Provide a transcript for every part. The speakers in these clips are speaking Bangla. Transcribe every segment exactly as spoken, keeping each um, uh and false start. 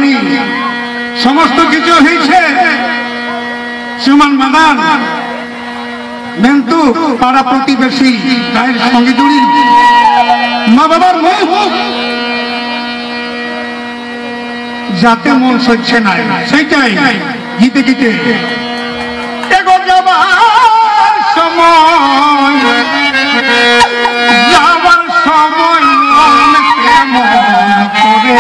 জানি সমস্ত কিছু হয়েছে সুমন মাদান কিন্তু পাড়া প্রতিবেশী গায়ের সঙ্গে জড়ি মা বাবার মুখ যাতে মন সচ্ছে না সেইটাই গীতে গীতে এগো যাবার সময় যাবার সময় মন কেমন করে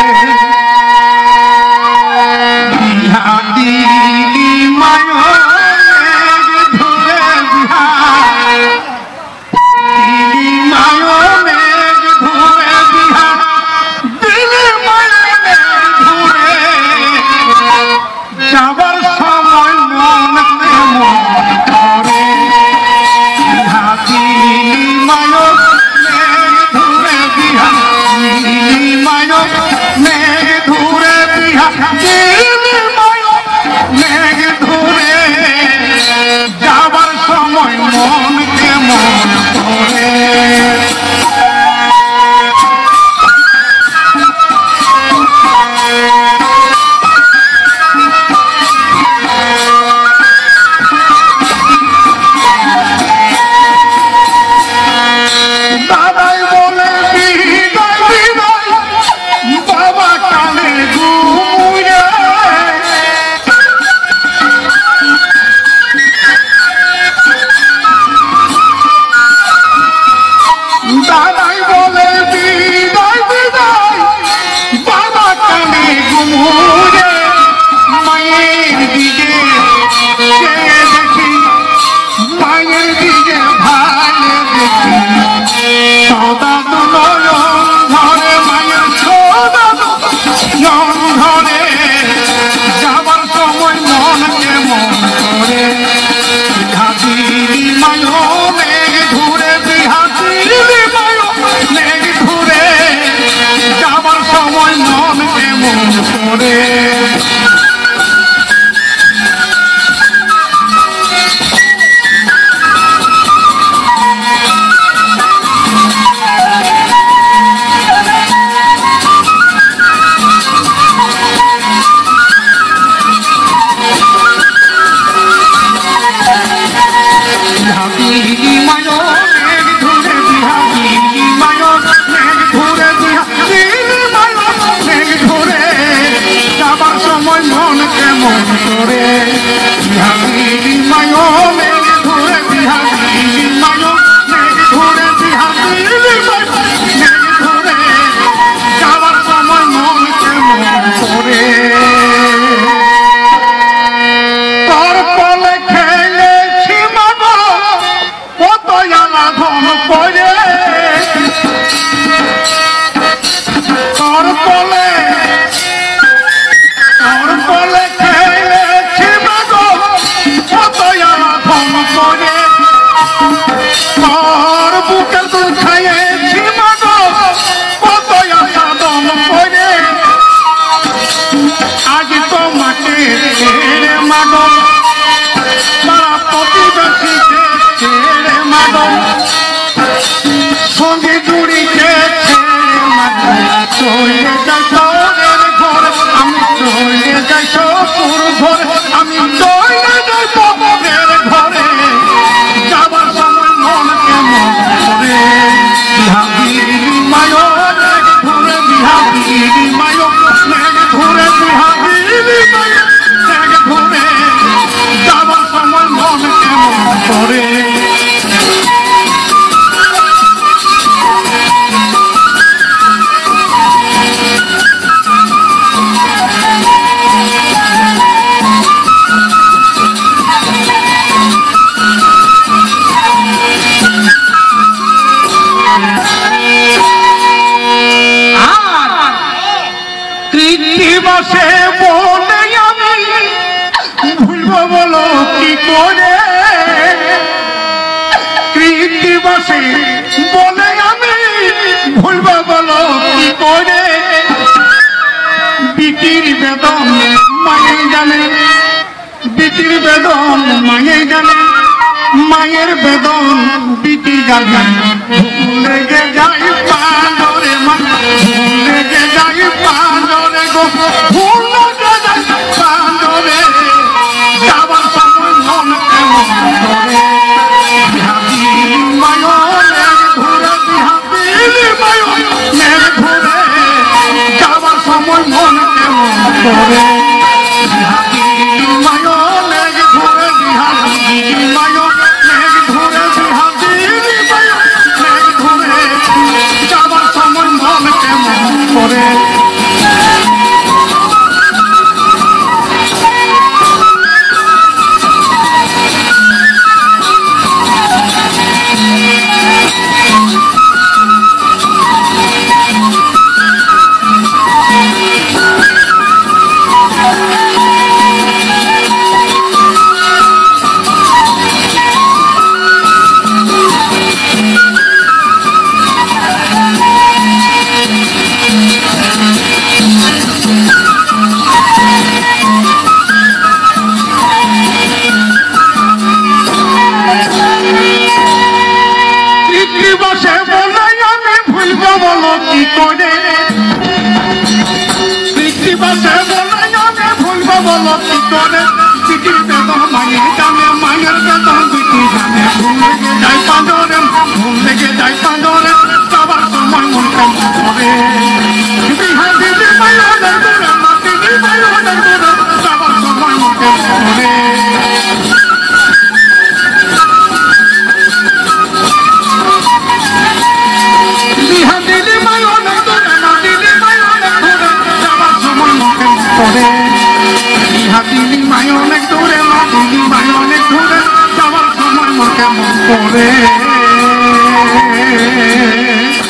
মায়ের বেদন বিটি জানে ভুলে গে যাই পাঁজরে মা ভুলে গে যাই পাঁজরে গো ভুলে গে যাই পাঁজরে যাবার সময় মন কেমন করে বিহাতির মায়নের ঘুরে বিহাতির মায়নের ঘুরে যাবার সময় মন কেমন করে বিহাতির মায়নের ঘুরে বিহাতির মায়নের ঘুরে বিহাতির মায়নের ঘুরে যাবার সময় মন কেমন করে দিলি মায় অনেক দূরে মা দিলি মায় অনেক দূরে যাওয়ার সময় মন কেমন করে